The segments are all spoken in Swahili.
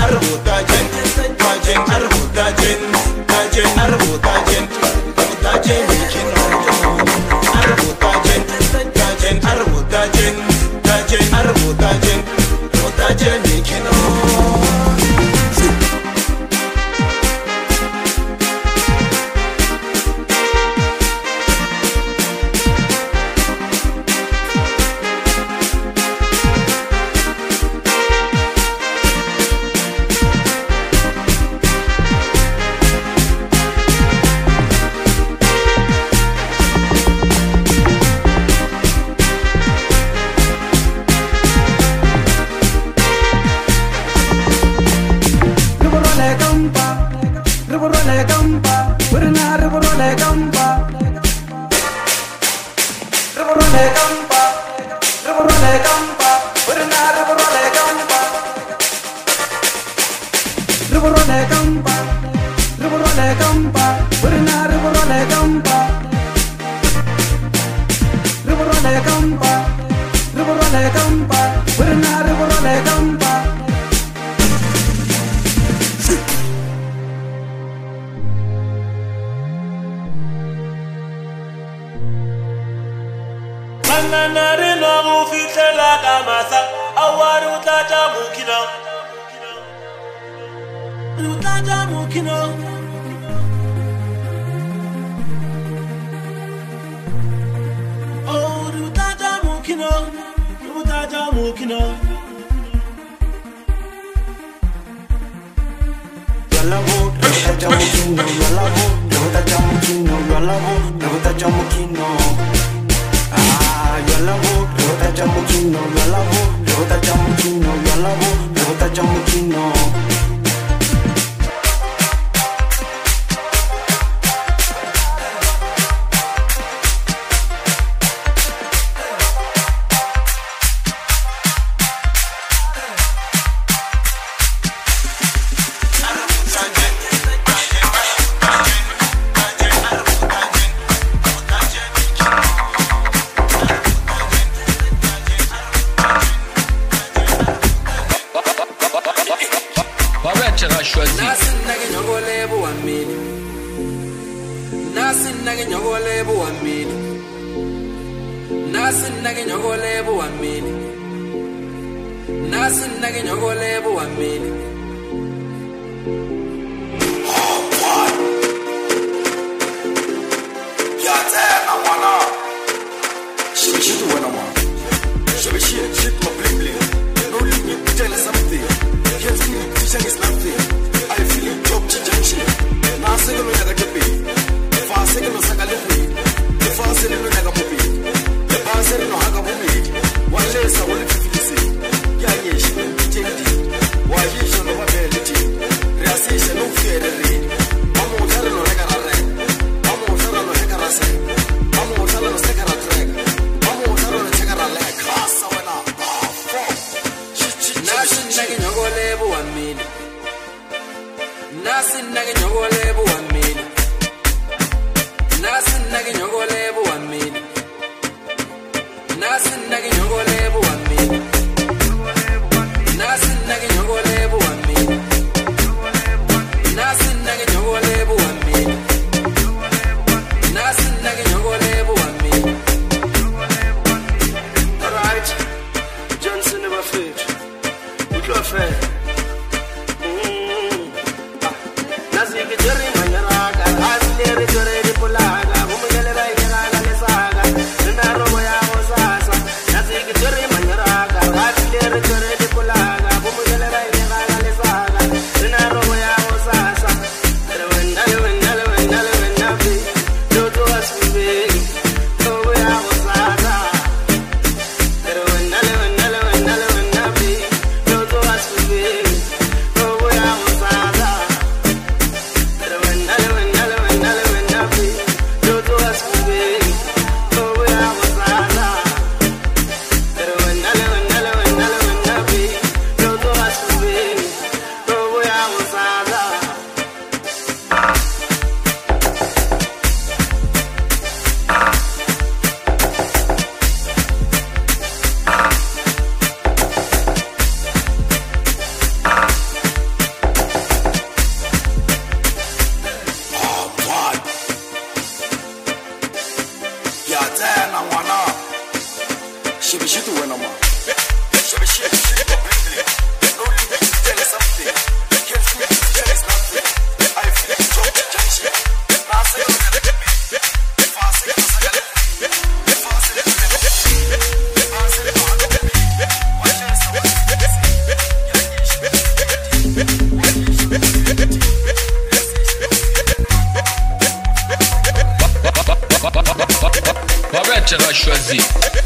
Nazi ke jerry manyara Barrette a choisi.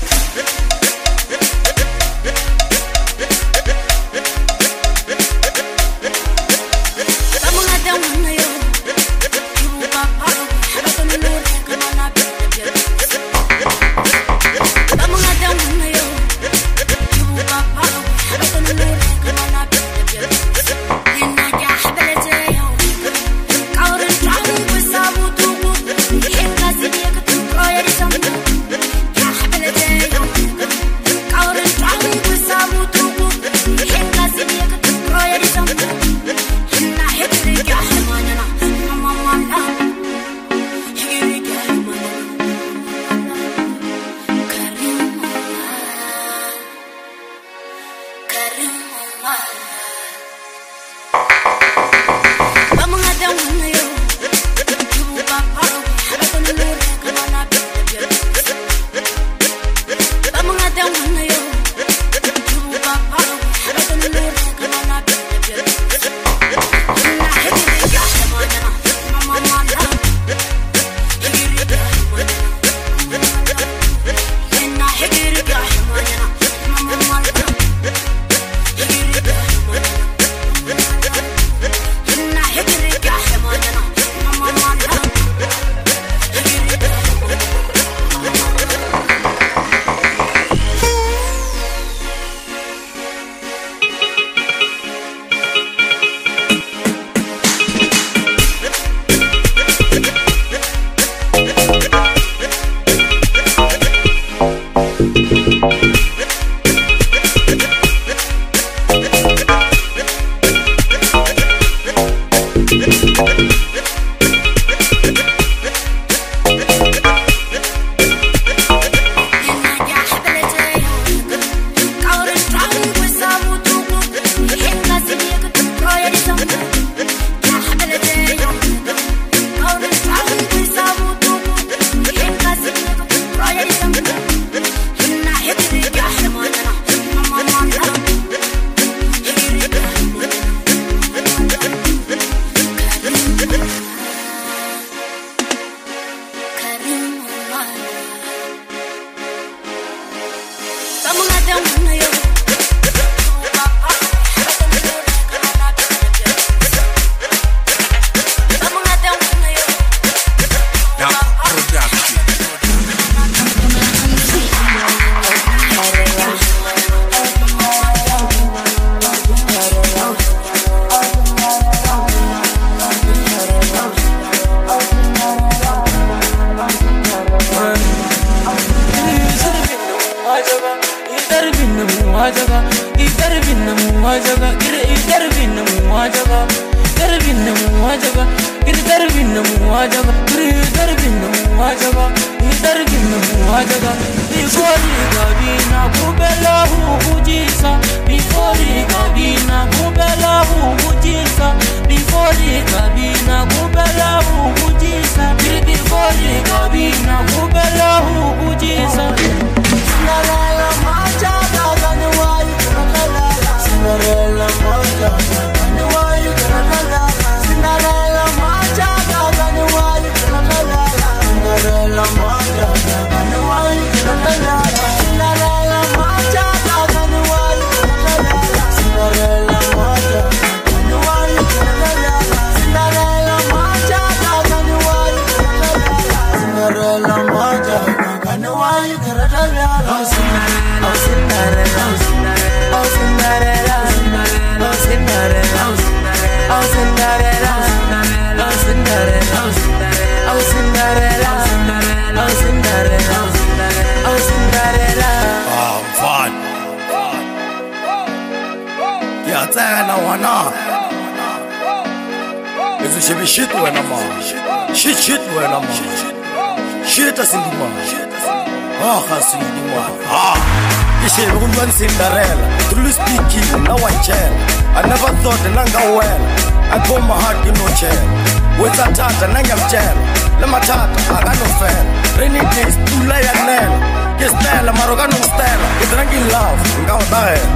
Cinderella, truly speaking, now I chill. I never thought that I well. I pour my heart in no chair. With a tata, I am jail. Let my tata, I got no fair. Rainy days, too late and nail. Yes, Stella, Marogano Stella. It's drinking love, go there.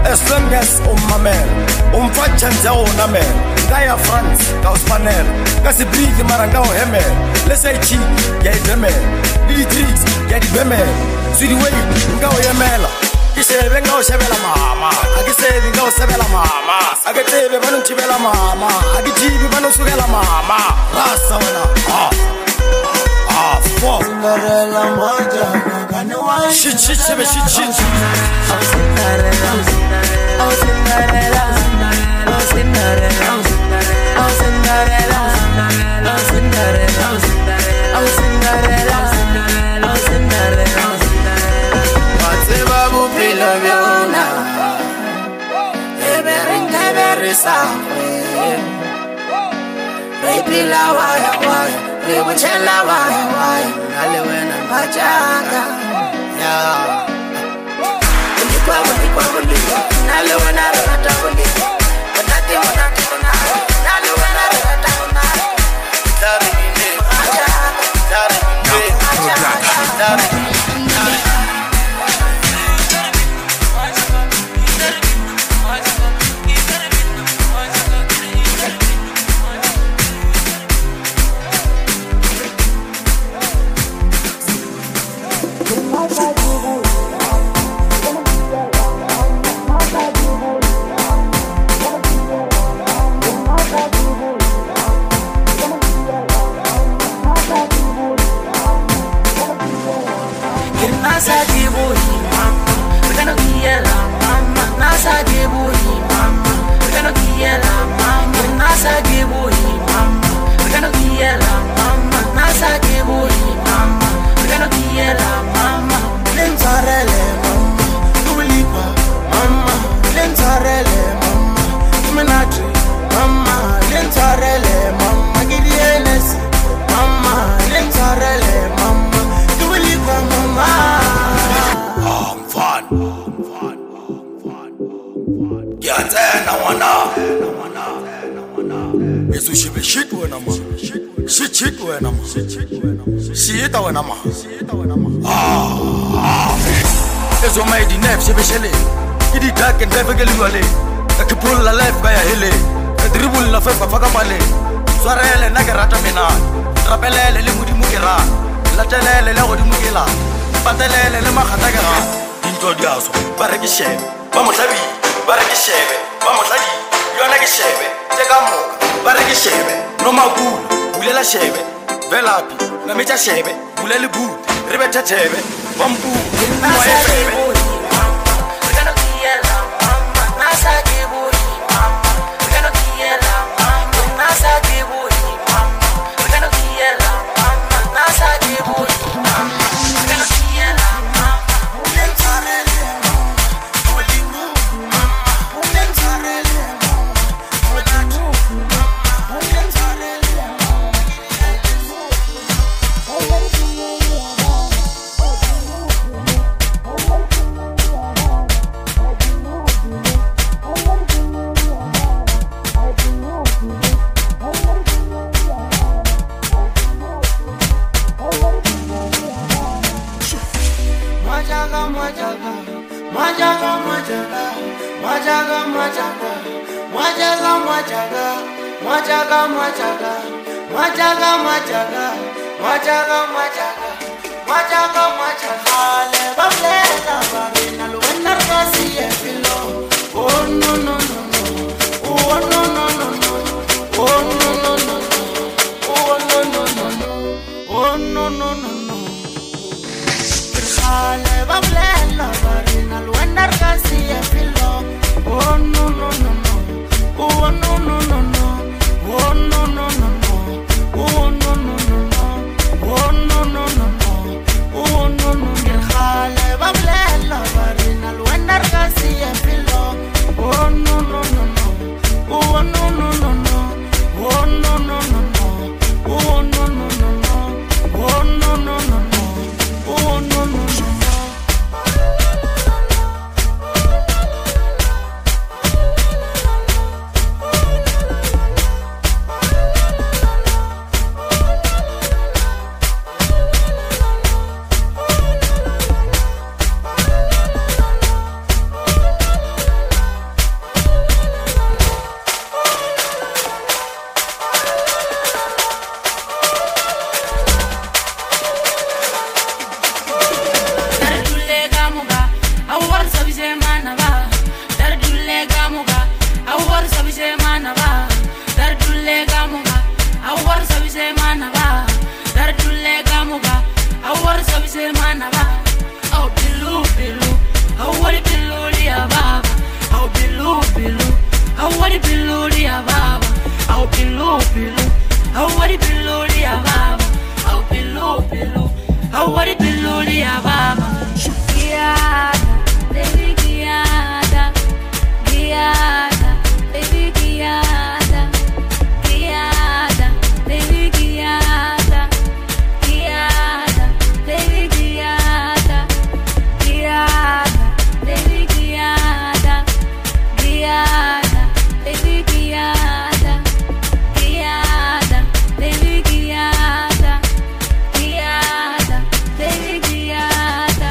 as long as umamela umfatsha nje unamela ngaya France ngawuspanela ngasibriki mara ngawuhemela lesayichi yayidemela litrix yadibemela sidiwei ngawuyemela kisebe ngawushebela mama akisebi ngawusebela mama aketebe banongithibela mama akithibi banosukela mama rasa wena fuck Cinderella Moja Kanawai shit sebe shit Oh Cinderella Oh Cinderella Oh Cinderella Oh Cinderella Oh Cinderella Oh Cinderella Oh Cinderella Watseba buphilo byona Eberingeberi sakwe Rephila waya waya Rewuchela waya waya Nale wena machaka Yeah Nikwa Nale wena rata kuli Wanati Nale wena rata kuli Dari bine Dari bine shit wena ma shit wena ma shit wena ma ezo mai di nef sebeshele idi dark and never get wale akipul la life kaya hele dribble la fefa faka pale swarele na garata mina rapelele le mudi mukira la telele le godi mukila patelele le makhata ga dinto diaso barekishebe ba mohlabi barekishebe ba mohladi yona ke shebe teka moka barekishebe no makulu bulela shebe velapi na mecha shebe bulele bu ribethe thebe bambu moyebe Oh no sabise manaba dardulle gamuga awar sabise manaba dardulle gamuga awar sabise manaba au bilu bilu awari bilu ya baba au bilu bilu awari bilu ya baba au bilu bilu awari bilu ya baba au bilu bilu awari bilu ya baba Giada, baby Giada, Giada, baby Giada, Giada, baby Giada, Giada, baby Giada, Giada, baby Giada, Giada, baby Giada, Giada, baby Giada, Giada, baby Giada.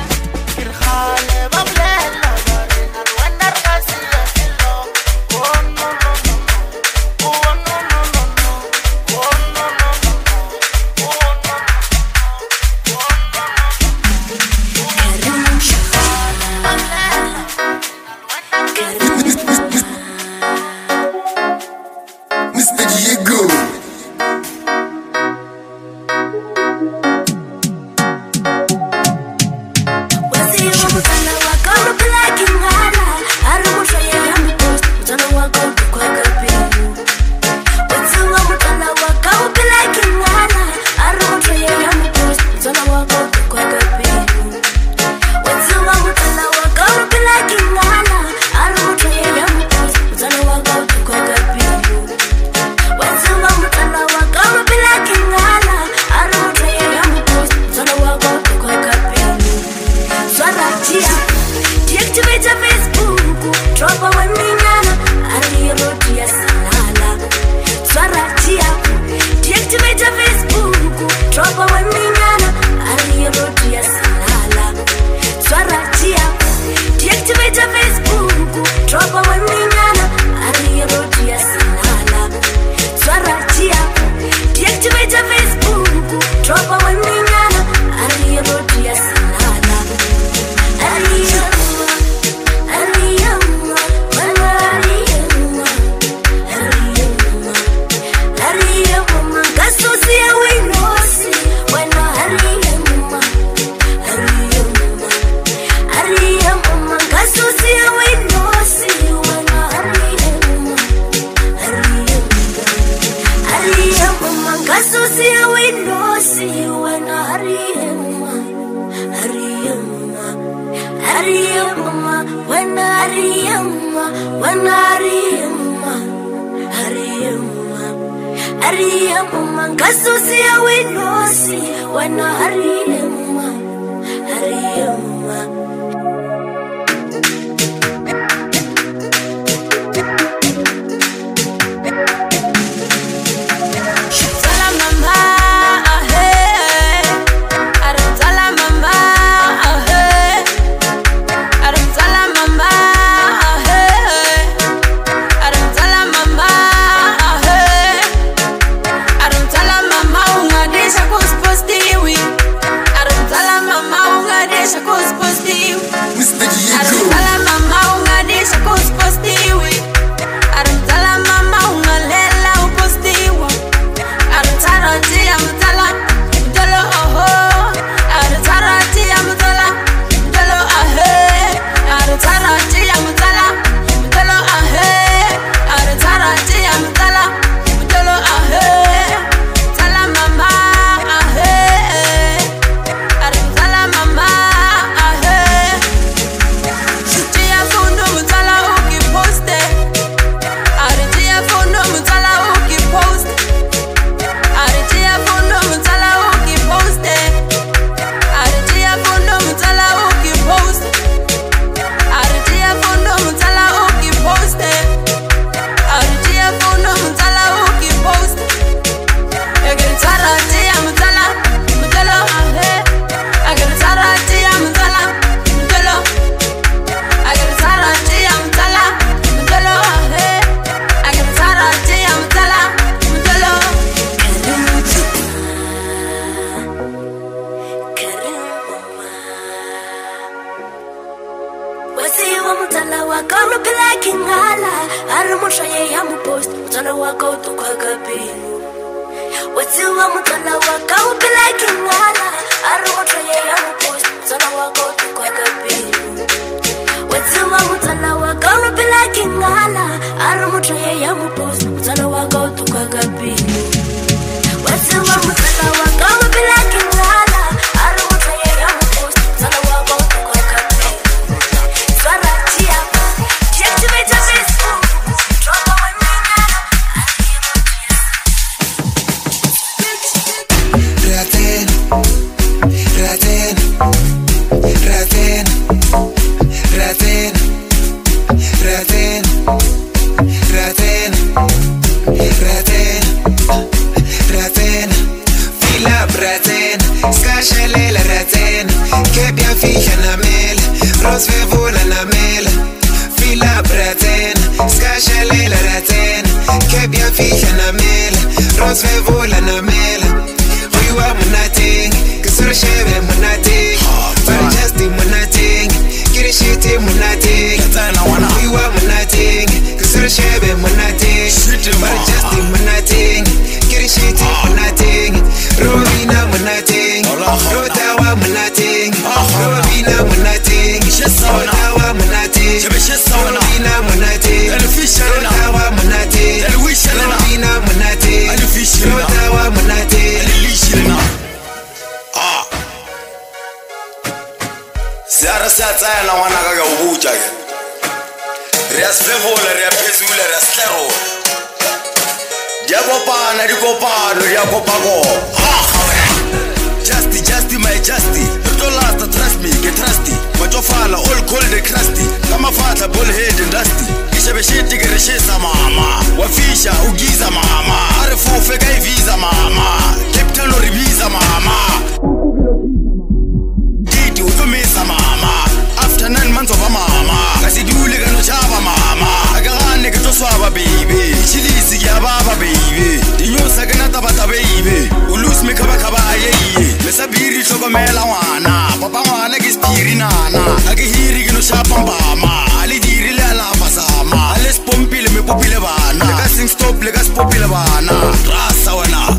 Deixa com os postos. post Mutana waka utukwaka pinu Watiwa mutana waka upila kingala Arumotra ya post Mutana waka utukwaka pinu Watiwa mutana waka upila kingala Arumotra ya post Mutana waka utukwaka pinu Watiwa mutana waka upila kingala Arumotra ya post Mutana waka utukwaka pinu Swaratia Deactivate your Facebook Drop away me Vola na mela, we were monating, Kasura Shebe monating, but just the monating, Kirishiti monating, we were monating, Kasura Shebe monating, but just the monating, Kirishiti monating, Robina monating, Rotawa monating, Robina monating, Rotawa monating, Robina monating, Rotawa monating, Robina monating. Rotawa munate Zara satsa na wana ka ubuja ke Res fevola re phezula re slero Dia kopana di kopano dia kopako Justy my justy to last trust me get trusty Matofala all cold and crusty kama fatha bullhead and dusty Ishebe shit ke reshisa mama wafisha ugiza mama arifufe kai visa mama Captain Ribiza mama Didi utumisa mama after 9 months of a mama kasidule kano chaba mama akagane ke toswaba baby chilisi ya baba baby dinyosa kana tabata baby ulus me khaba khaba ayeye lesabiri hlokomela ngwana papa ngwana ke stiri nana akehiri ke no shapa mbama ali dirile ala basama ale spompile me popile bana le ka sing stop le ka spopile bana rasa wena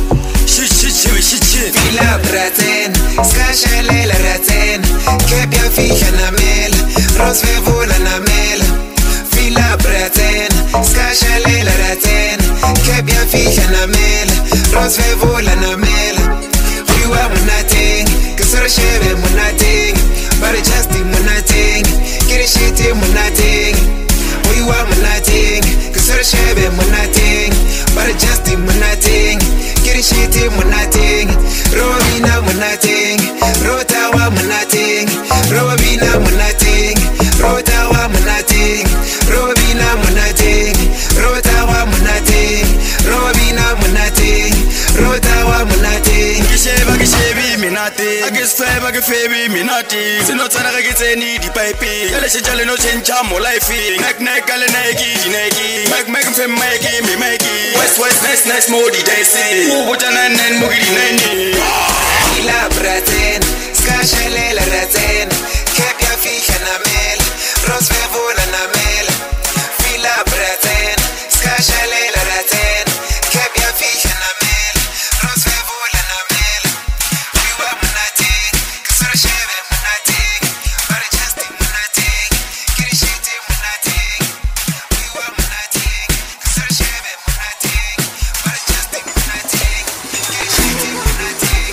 shit Fila braten, skashalela raten, kepia fija na mel, rosvevola na mel. Fila braten, skashalela raten, kepia fija na mel, rosvevola na mel. We were monating, kasura shebe monating, but just the monating, kirishiti monating. We were monating, kasura shebe monating, but just the monating. Kirishiti monating, Robina monating, Rotawa monating, Robina monating, Rotawa monating, Robina monating, Rotawa monating, Robina monating, Rotawa monating. Kishebi minati, agisfeba gefebi minati. Sinotana gitseni di pipe, ele chale no chencha mo life. Nek ale neki, mek fem meki mi meki. West nice modi daisy. Ubutana nen mugidi neni. Fila braten, skashalela raten, kepia fija na mel, rosvevola na mel. Fila braten, skashalela raten, kepia fija na mel, rosvevola na mel. We were monating, kasura shebe monating, but just the monating, kirishiti monating. We were monating, kasura shebe monating, but just the monating, kirishiti monating.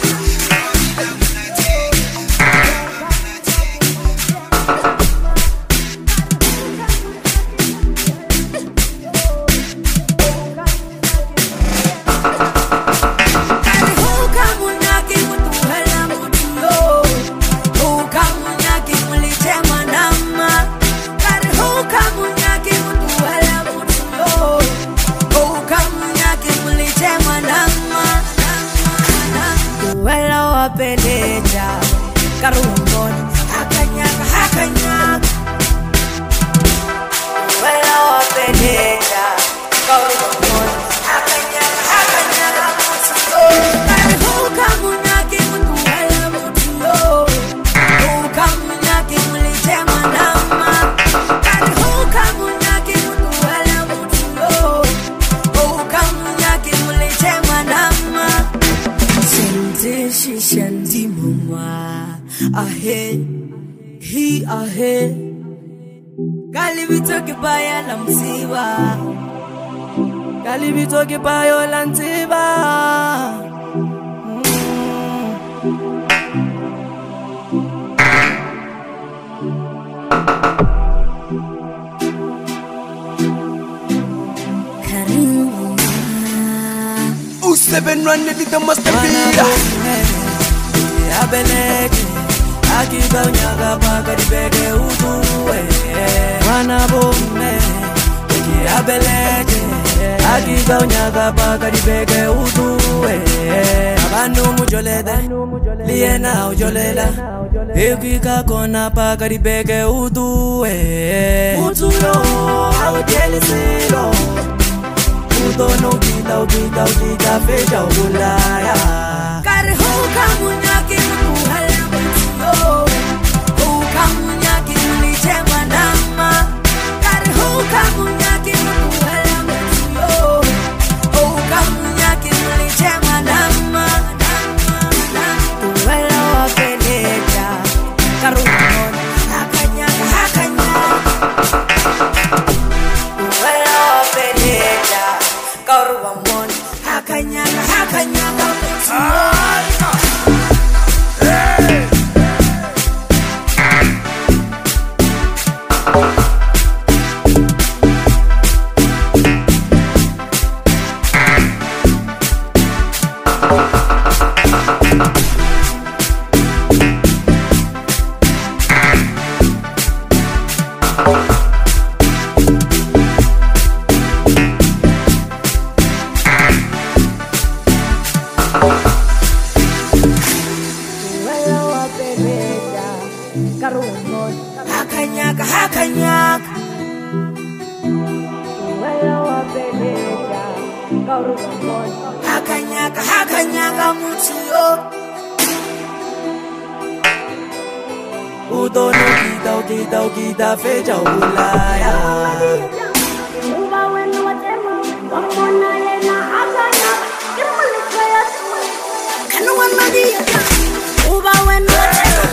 ahe, he ahe. Kalibito kibaya la msiba, kalibito kibaya la ntiba. Seven run it the must be Abeleke akiba unyaga paka dibege uduwe Wana bome Abeleke akiba unyaga paka dibege uduwe Abanu mujoleda liena ujolela Ekika kona paka dibege uduwe Utuyo aujeli silo Udono ukita feja ulaya Kari huka munyaki muhala mutio Huka munyaki mulichema nama Kari huka munyaki muhala mutio Huka munyaki mulichema nama Uwela wapeleta Karumon hakanyaka hakanyaka Uwela wapeleta Karumon hakanyaka hakanyaka Hakanyaka hakanyaka Wela wapeleka Karumon hakanyaka hakanyaka mutio Udono ukita feja ulaya Uba wenu watema Wamona yena hakanyaka Kimulikaya Kanu wanadia Uba wenu watema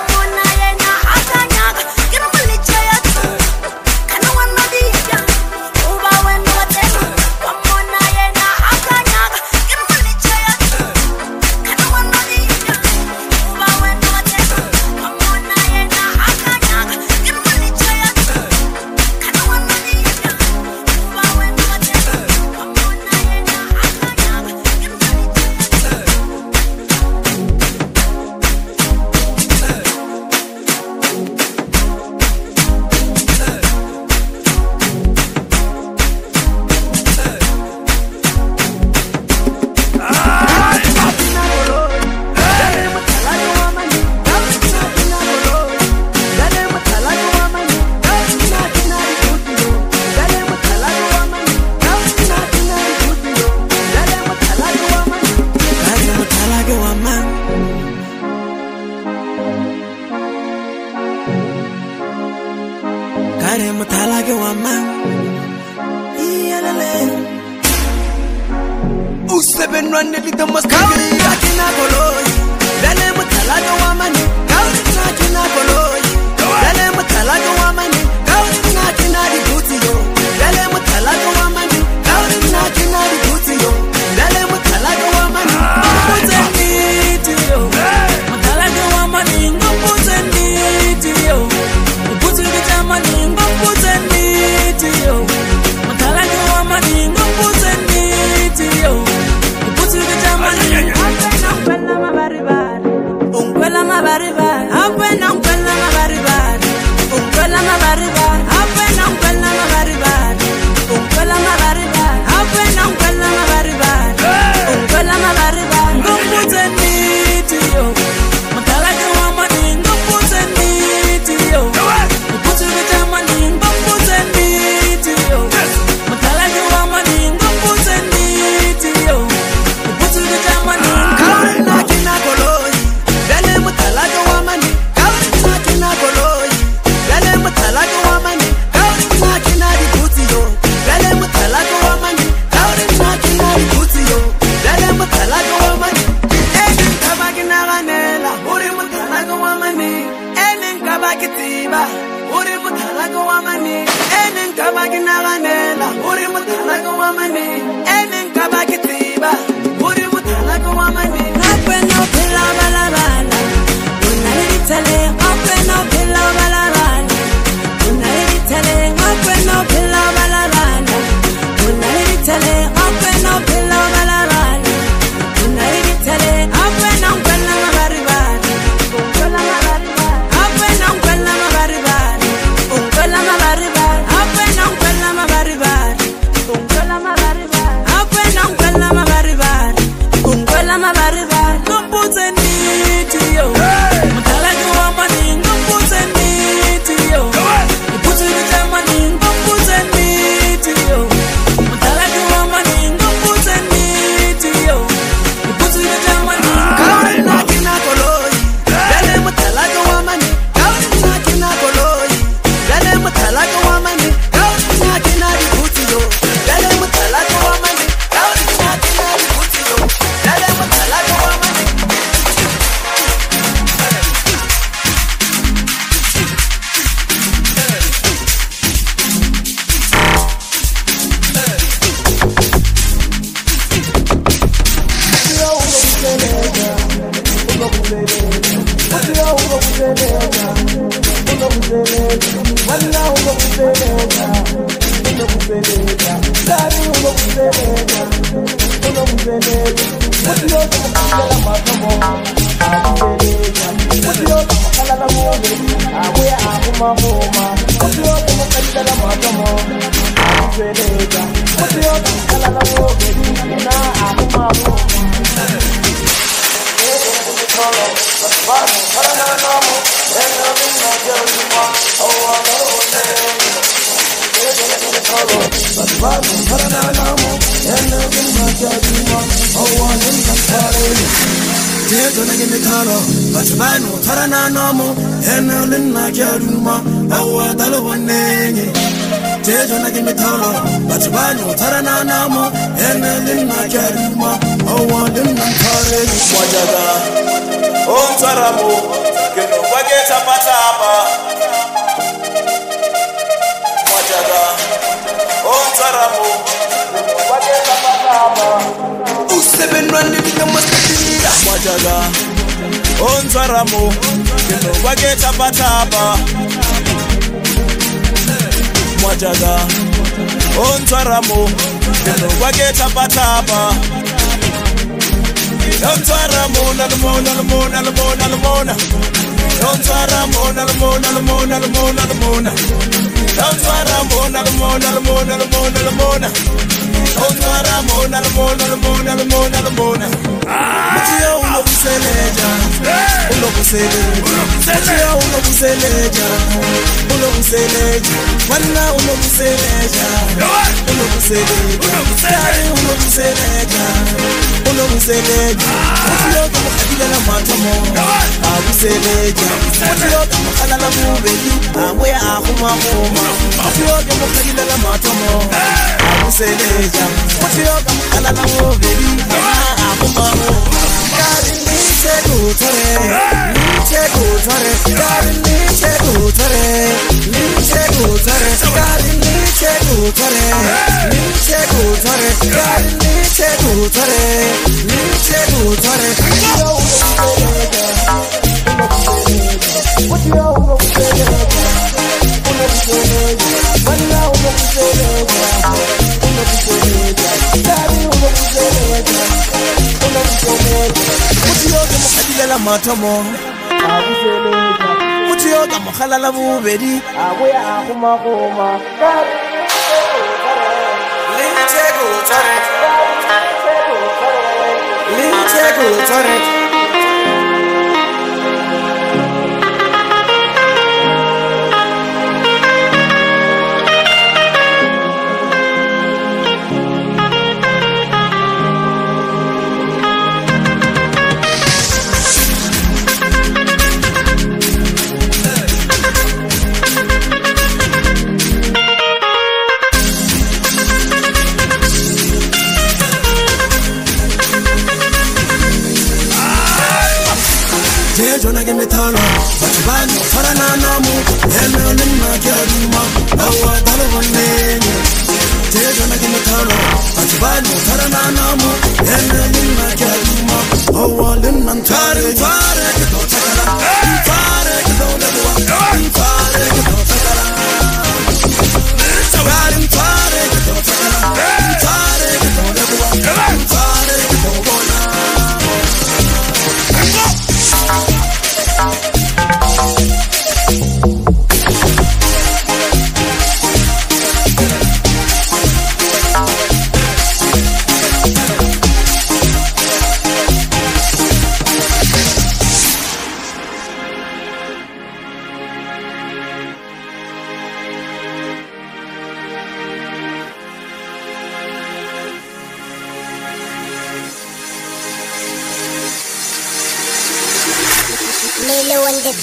Kare mutalage wa man Iyalale Seven run it the must come Kina koloi Dale mutalage wa man Kina koloi Dale mutalage wa man Kina di butiyo Dale mutalage wa man Kina di butiyo Dale mutalage wa man Mutenditiyo Mutalage wa man Mutenditiyo Maningo putenditiyo Mutalage wa maningo putenditiyo Iputulija maningo Apena mabaribari Unkwela mabaribari Apena unkwela Matomo, Mutioga Mahalala Mubedi, Away Ahuma Homa, Jona give me talo, but ban for an anomu, and in my jaruma, our Taliban. Jona give me talo, but ban for an anomu, and in my jaruma, our Liman Tari, Fare, on the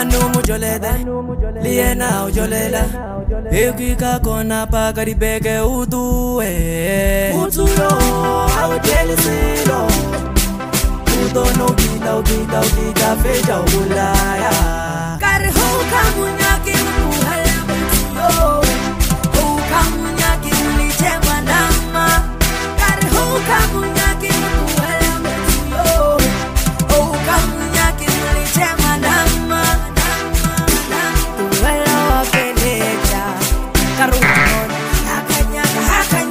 Anu mujoleda Liena ujolela Ekika kona pakari beke udue Utuyo Audeli silo Udo no gita feja ulaya Kari huka munyaki muhala mutuyo Huka munyaki mulichema nama Kari huka munyaki muhala mutuyo Huka munyaki mulichema nama Uwela wapeleja Karumon Hakanyaka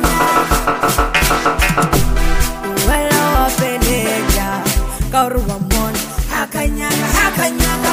Uwela wapeleja Karumon Hakanyaka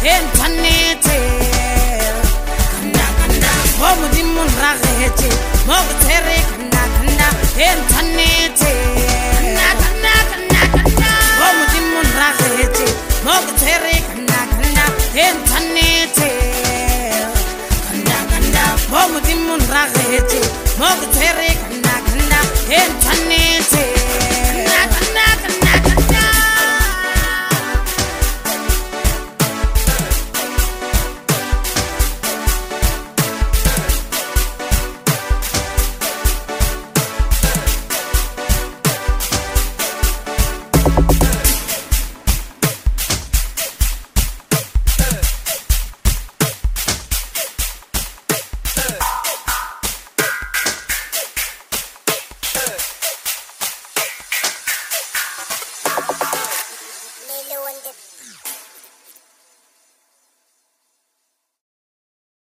internete kanda kanda bo mudimun ragete mo tere kanda kanda internete kanda kanda kanda kanda bo mudimun ragete mo tere kanda kanda internete kanda kanda bo mudimun ragete mo tere kanda kanda internete kanda kanda kanda kanda Lilo and the